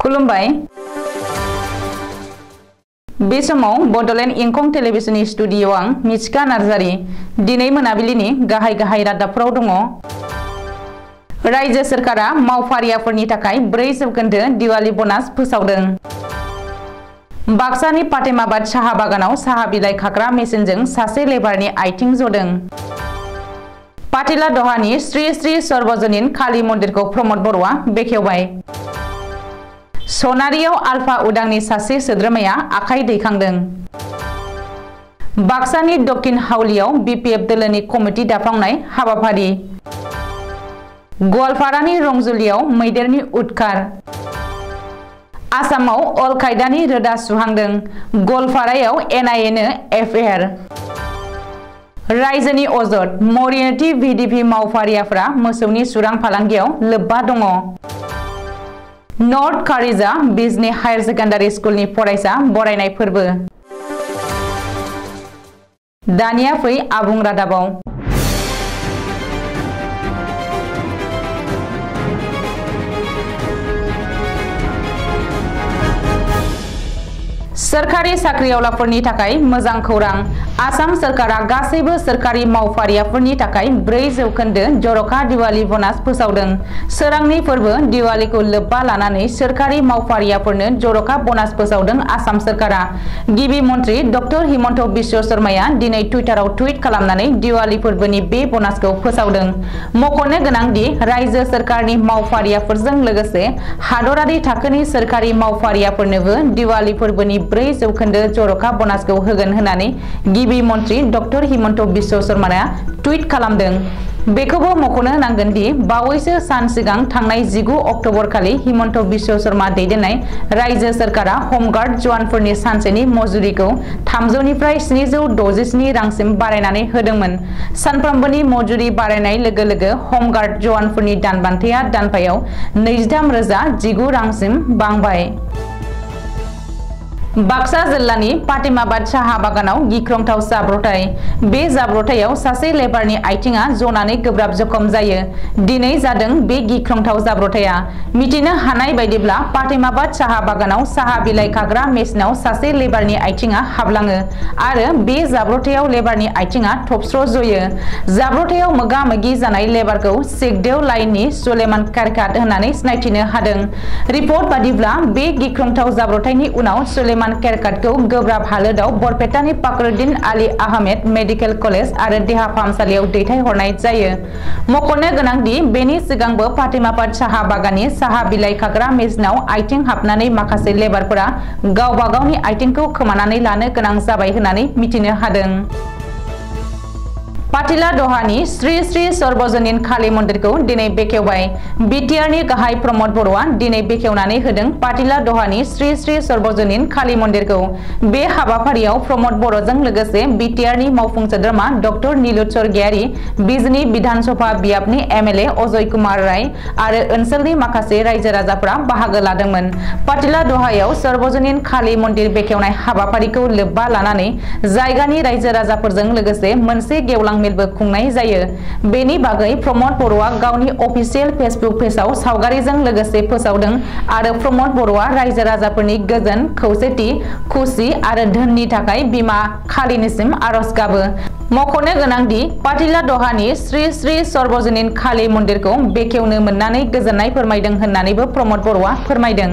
खुलुमबाय बे समाव बडलेण्ड इंखं टेलिभिजननि स्टुडिअ आं मिथिका नार्जारी दिनै मोनाबिलिनि गाहाय रादाबफोराव दङ। रायजो सोरखारा मावफारियाफोरनि थाखाय 4% दिवाली बनास फोसावदों। बाक्सानि पाटेमाबाद साहा बागानाव साहा बिलाइ खाग्रा मेसिनजों सासे लेबारनि आथिं जदों। पाटिला दहानि श्री श्री सर्वजनीन काली मन्दिरखौ प्रमद बर'आ बेखेवबाय। सनारियाव आल्फा उदांनि सासे सोद्रोमाया आखाइ दैखांदों। बाक्सानि दक्षिण हावलियाव बिपिएफ दोलोनि कमिटि दाफांनाय हाबाफारि। गवालपारानि रंजुलियाव मैदेरनि उदखार। आसामाव अल कायदानि रोदा सुहांदों। गवालपारायाव एनआइए नो एफआइआर। रायजोनि अजद मरियेटी भिडिपि मावफारियाफोरा मोसौनि सुरां फालांगियाव लोब्बा दङ। North Kharija Bijni higher secondary स्कुलनि फरायसा बरायनाय फोरबो। दानिया फै आबुं रादाबाव। सोरखारि साख्रियावलाफोरनि थाखाय मोजां खौरां। आसाम सोरखारा गासैबो सोरखारि मावफारियाफोरनि थाखाय 4% जर'खा दिवाली बनास फोसावदों। सोरांनि फोरबो दिवालीखौ लोब्बा लानानै सोरखारि मावफारियाफोरनो जर'खा बनास फोसावदों आसाम सोरखारा। गिबि मन्त्रि डक्टर हिमन्त बिश्व शर्माया दिनै टुइटाराव टुइट खालामनानै दिवाली फोरबोनि बे बनासखौ फोसावदों। मख'नो गोनांदि रायजो सोरखारनि मावफारियाफोरजों लोगोसे हादरारि थाखोनि सोरखारि मावफारियाफोरनोबो दिवाली फोरबोनि 4% जर'खा बनासखौ होगोन होननानै गिबि मन्त्रि डक्टर हिमन्त बिश्व शर्माया टुइट खालामदों। बेखौबो मख'नो नांगोन दि बावैसो सान सिगां थांनाय 19 अक्ट'बर खालि हिमन्त बिश्व शर्मा दैदेननाय रायजो सोरखारा हमगार्ड जवानफोरनि सानसेनि मजुरिखौ 300 निफ्राय 767 रांसिम बारायनानै होदोंमोन। सानफ्रोमबोनि मजुरि बारायनाय लोगो लोगो हमगार्ड जवानफोरनि दानबान्थाया दानफायाव 23,019 रांसिम बांबाय। बाक्सा जिल्लानि पाटेमाबाद साहा बागानाव गिख्रंथाव जाब्रबथाय। बे जाब्रबथायाव सासे लेबारनि आथिंआ जनानै गोब्राब जखम जायो। दिनै जादों बे गिख्रंथाव जाब्रबथाया। मिथिनो हानाय बायदिब्ला पाटेमाबाद साहा बागानाव साहा बिलाइ खाग्रा मेसिनाव सासे लेबारनि आथिंआ हाबलाङो आरो बे जाब्रबथायाव लेबारनि आथिंआ थबस्र' जयो। जाब्रबथायाव मोगा-मोगि जानाय लेबारखौ सिकदेव लाइननि सुलेमान केरकात होननानै सिनायथिनो हादों। रिपर्ट बादिब्ला बे गिख्रंथाव जाब्रबथायनि उनाव सुलेमान केरकातखौ गोब्राब हालोदाव बरपेटानि फखरुद्दीन आली आहमेद मेडिकेल कलेज आरो देहा फाहामसालियाव दैथायहरनाय जायो। मख'नो गोनांदि बेनि सिगांबो पाटेमाबाद साहा बागाननि साहा बिलाइ खाग्रा मेसिनाव आथिं हाबनानै माखासे लेबारफोरा गावबा गावनि आथिंखौ खोमानानै लानो गोनां जाबाय होननानै मिथिनो हादों। पाटिला दहानि श्री श्री सर्वजनीन काली मन्दिरखौ दिनै बेखेवबाय। बिटिआरनि गाहाय प्रमद बर'आ दिनै बेखेवनानै होदों पाटिला दहानि श्री श्री सर्वजनीन काली मन्दिरखौ। बे हाबाफारियाव प्रमद बर'जों लोगोसे बिटिआरनि मावफुं सोद्रोमा डक्टर नीलुत स्वर्गियारी, बिजनी विधानसभा बियाबनि एमएलए अजय कुमार राय आरो ओनसोलनि माखासे रायजो राजाफोरा बाहागो लादोंमोन। पाटिला दहायाव सर्वजनीन काली मन्दिर बेखेवनाय हाबाफारिखौ लोब्बा लानानै जायगानि रायजो राजाफोरजों लोगोसे मोनसे गेवलां मेलबो खुंनाय जायो। बेनि बागै प्रमद बर'आ गावनि अफिसियेल फेसबुक पेजआव सावगारिजों लोगोसे फोसावदों आरो प्रमद बर'आ रायजो राजाफोरनि गोजोन, खौसेथि, खुसि आरो धोननि थाखाय बिमा कालीनिसिम आरज गाबो। मख'नो गोनांदि पाटिला दहानि श्री श्री सर्वजनीन काली मन्दिरखौ बेखेवनो मोननानै गोजोननाय फोरमायदों होननानैबो प्रमद बर'आ फोरमायदों।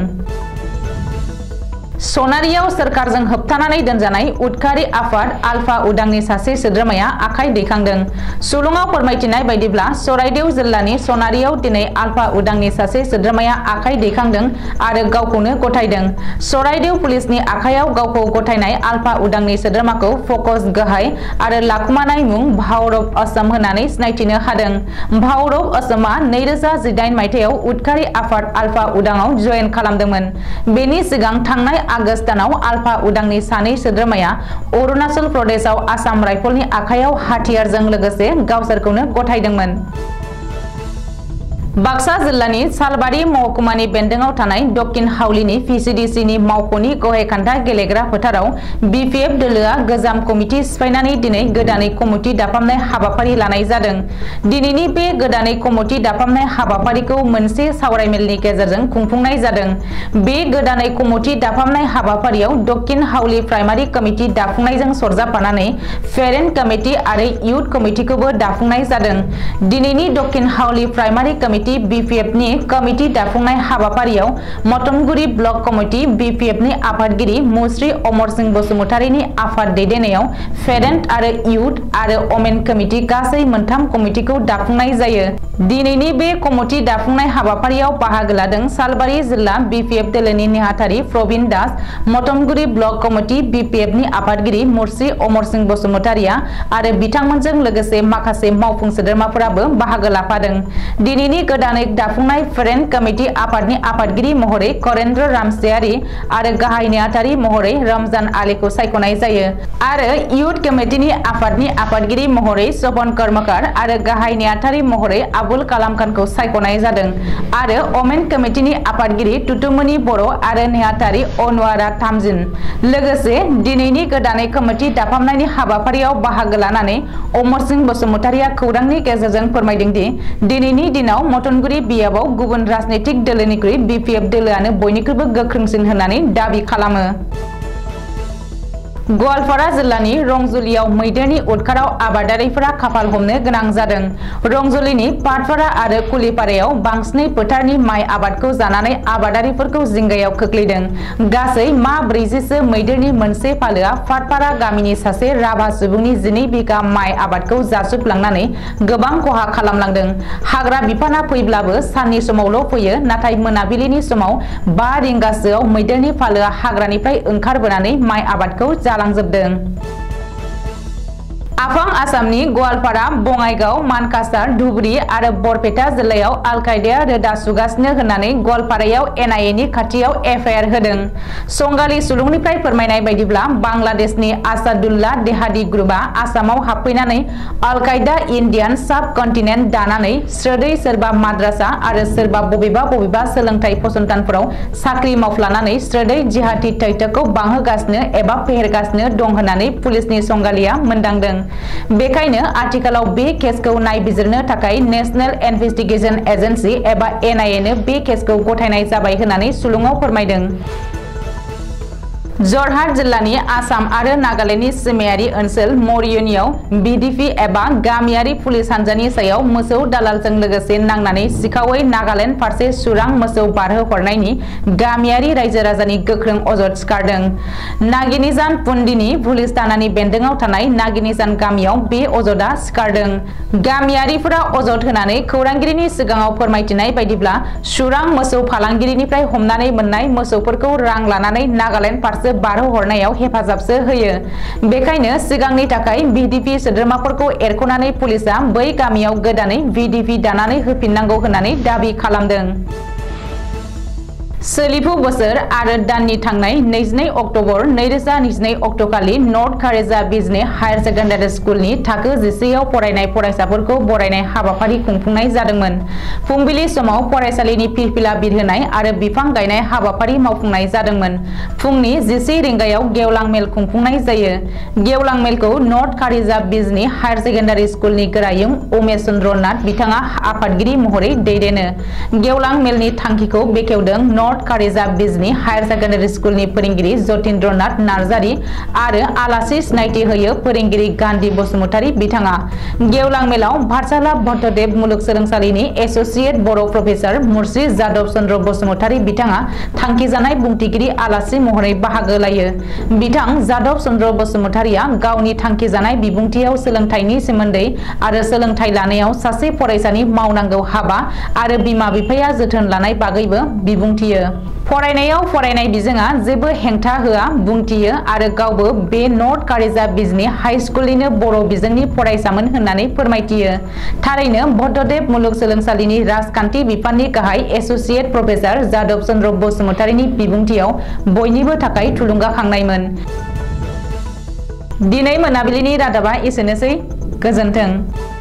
सनारियाव सोरखारजों होबथानानै दोनजानाय उदखारि आफाद आल्फा उदांनि सासे सोद्रोमाया आखाइ दैखांदों। सुलुङाव फोरमायथिनाय बायदिब्ला सराइदेव जिल्लानि सनारियाव दिनै आल्फा उदांनि सासे सोद्रोमाया आखाइ दैखांदों आरो गावखौनो गथायदों। सराइदेव पुलिसनि आखायाव गावखौ गथायनाय आल्फा उदांनि सोद्रोमाखौ फकस गाहाय आरो लाखुमानाय मुं भाउरब असम होननानै सिनायथिनो हादों। भाउरब असमआ 2018 मायथाइयाव उदखारि आफाद आल्फा उदांआव जयेन खालामदोंमोन। बेनि सिगां थांनाय आगस्त दानाव आल्फा उदांनि सानै सोद्रोमाया अरुणाचल प्रदेशआव आसाम राइफलनि आखायाव हाथियारजों लोगोसे गावसोरखौनो गथायदोंमोन। बाक्सा जिल्लानि सालबारि महकुमानि बेन्दोंआव थानाय दक्षिण हावलिनि VCDCनि मावख'नि गहेखान्था गेलेग्रा फोथाराव BPF दोलोआ गोजाम कमिटि सिफायनानै दिनै गोदानै कमिटि दाफामनाय हाबाफारि लानाय जादों। दिनैनि बे गोदानै कमिटि दाफामनाय हाबाफारिखौ मोनसे सावरायमेलनि गेजेरजों खुंफुंनाय जादों। बे गोदानै कमिटि दाफामनाय हाबाफारियाव दक्षिण हावलि प्राइमारि कमिटि दाफुंनायजों सरजाबफानानै पेरेन्ट कमिटि आरो इयुथ कमिटिखौबो दाफुंनाय जादों। दिनैनि दक्षिण हावलि प्राइमारि कमिटि BPFनि कमिटि दाफुंनाय हाबाफारियाव मटनगुरि ब्लक कमिटि BPFनि आफादगिरि मुस्रि अमर सिंह बसुमतारीनि आफाद दैदेननायाव पेरेन्ट आरो इयुथ आरो ओमेन कमिटि गासै मोनथाम कमिटिखौ दाफुंनाय जायो। दिनैनि बे कमिटि दाफुंनाय हाबाफारियाव बाहागो लादों सालबारि जिल्ला BPF दोलोनि नेहाथारि प्रबिन दास, मटनगुरि ब्लक कमिटि BPFनि आफादगिरि मुस्रि अमर सिंह बसुमतारीया आरो बिथांमोनजों लोगोसे माखासे मावफुं सोद्रोमाफोराबो बाहागो लाफादों। दिनैनि गोदानै दाफुंनाय पेरेन्ट कमिटि आफादनि आफादगिरि महरै करेन्द्र रामसियारि आरो गाहाय नेहाथारि महरै रमजान आलीखौ सायख'नाय जायो आरो इयुथ कमिटिनि आफादनि आफादगिरि महरै शोभन कर्मकार आरो गाहाय नेहाथारि महरै आबुल कालाम खानखौ सायख'नाय जादों आरो ओमेन कमिटिनि आफादगिरि तुतुमनि बर' आरो नेहाथारि अनुवारा थामजिन। लोगोसे दिनैनि गोदानै कमिटि दाफामनायनि हाबाफारियाव बाहागो लानानै अमर सिंह बसुमतारीया खौरांनि गेजेरजों फोरमायदों दि दिनैनि दिनाव मटनगुरि बियाबाव गुबुन राजनीतिक दोलोनिख्रुइ BPF दोलोआनो बयनिख्रुइबो गोख्रोंसिन होननानै दाबि खालामो। गवालपारा जिल्लानि रंजुलियाव मैदेरनि उदखाराव आबादारिफोरा खाफाल हमनो गोनां जादों। रंजुलिनि पाटपारा आरो कुलिपारायाव बांसिनै फोथारनि माइ आबादखौ जानानै आबादारिफोरखौ जिंगायाव खोख्लैदों। गासै मा 40सो मैदेरनि मोनसे फालोआ पाटपारा गामिनि सासे राभा सुबुंनि 12 बिघा माइ आबादखौ जाजोबलांनानै गोबां खहा खालामलांदों। हाग्रा बिफाना फैब्लाबो साननि समावल' फैयो, नाथाय मोनाबिलिनि समाव 5 रिंगासोआव मैदेरनि फालोआ हाग्रानिफ्राय ओंखारबोनानै माइ आबादखौ जालांजोबदों। आफां आसामनि गवालपारा, बङाइगाव, मानकासार, धुबुरी आरो बरपेटा जिल्लायाव आल-कायदाया रोदा सुगासिनो होननानै गवालपारायाव NIA नि खाथियाव FIR होदों। संगालि सुलुंनिफ्राय फोरमायनाय बायदिब्ला बांलादेशनि आसादुल्ला देहादी ग्रुपआ आसामाव हाबफैनानै आल-कायदा इन्डियान साब कन्टिनेन्ट दानानै स्रोदै सोरबा माद्रासा आरो सोरबा बबेबा सोलोंथाइ फसंथानफोराव साख्रि मावफ्लानानै स्रोदै जिहादी थैथोखौ बांहोगासिनो एबा फेहेरगासिनो दं होननानै पुलिसनि संगालिया मोनदांदों। बेखायनो आथिखालाव बे केसखौ नायबिजिरनो थाखाय नेशनेल इन्वेस्टिगेशन एजेन्सि एबा NIA नो बे केसखौ गथायनाय जाबाय होननानै सुलुङाव फोरमायदों। जरहाट जिल्लानि आसाम आरो नागालेन्डनि सिमायारि ओनसोल मरियनीआव BDP एबा गामियारि पुलिस हान्जानि सायाव मोसौ दालालजों लोगोसे नांनानै सिखावै नागालेन्ड फारसे सुरां मोसौ बारहोहरनायनि गामियारि रायजो राजानि गोख्रों अजद सिखारदों। नागिनिजान पुन्डिनि पुलिस थानानि बेन्दोंआव थानाय नागिनिजान गामियाव बे अजदआ सिखारदों। गामियारिफोरा अजद होनानै खौरांगिरिनि सिगाङाव फोरमायथिनाय बायदिब्ला सुरां मोसौ फालांगिरिनिफ्राय हमनानै मोननाय मोसौफोरखौ रां लानानै नागालेन्ड फारसे बारहोहरनायाव हेफाजाबसो होयो। बेखायनो सिगांनि थाखाय BDP सोद्रोमाफोरखौ एरख'नानै पुलिसआ बै गामियाव गोदानै BDP दानानै होफिननांगौ होननानै दाबि खालामदों। सोलिफु बोसोर आरो दाननि थांनाय 22 अक्ट'बर 2022 अक्ट'खालि North Kharija Bijni higher secondary स्कुलनि थाखो 11आव फरायनाय फरायसाफोरखौ बरायनाय हाबाफारि खुंफुंनाय जादोंमोन। फुंबिलि समाव फरायसालिनि फिरफिला बिरहोनाय आरो बिफां गायनाय हाबाफारि मावफुंनाय जादोंमोन। फुंनि 11 रिंगायाव गेवलां मेल खुंफुंनाय जायो। गेवलां मेलखौ North Kharija Bijni higher secondary स्कुलनि गोरायुं उमेश चन्द्र नाथ बिथाङा आफादगिरि महरै दैदेनो। गेवलां मेलनि थांखिखौ बेखेवदों North Kharija Bijni higher secondary स्कुलनि फोरोंगिरि जतीन्द्र नाथ नार्जारी आरो आलासि सिनायथि होयो फोरोंगिरि गान्धी बसुमतारी बिथाङा। गेवलां मेलाव पाठशाला भट्टदेव मुलुगसोलोंसालिनि एस'सिएट बर' प्रफेसार मुस्रि जादव चन्द्र बसुमतारी बिथाङा थांखिजानाय बुंथिगिरि आलासि महरै बाहागो लायो। बिथां जादव चन्द्र बसुमतारीया गावनि थांखिजानाय बिबुंथियाव सोलोंथाइनि सोमोन्दै आरो सोलोंथाइ लानायाव सासे फरायसानि मावनांगौ हाबा आरो बिमा बिफाया जोथोन लानाय बागैबो बिबुंथियो। फरायनायाव फरायनाय बिजोङा जेबो हेंथा होआ बुंथियो आरो गावबो बे नर्थ खारेजा बिजनी हाई स्कुलनिनो बर' बिजोंनि फरायसामोन होननानै फोरमायथियो। थारैनो भट्टदेव मुलुगसोलोंसालिनि राजखान्थि बिफाननि गाहाय एस'सिएट प्रफेसार जादव चन्द्र बसुमतारीनि बिबुंथियाव बयनिबो थाखाय थुलुंगाखांनायमोन। दिनै मोनाबिलिनि रादाबा एसेनोसै। गोजोन्थों।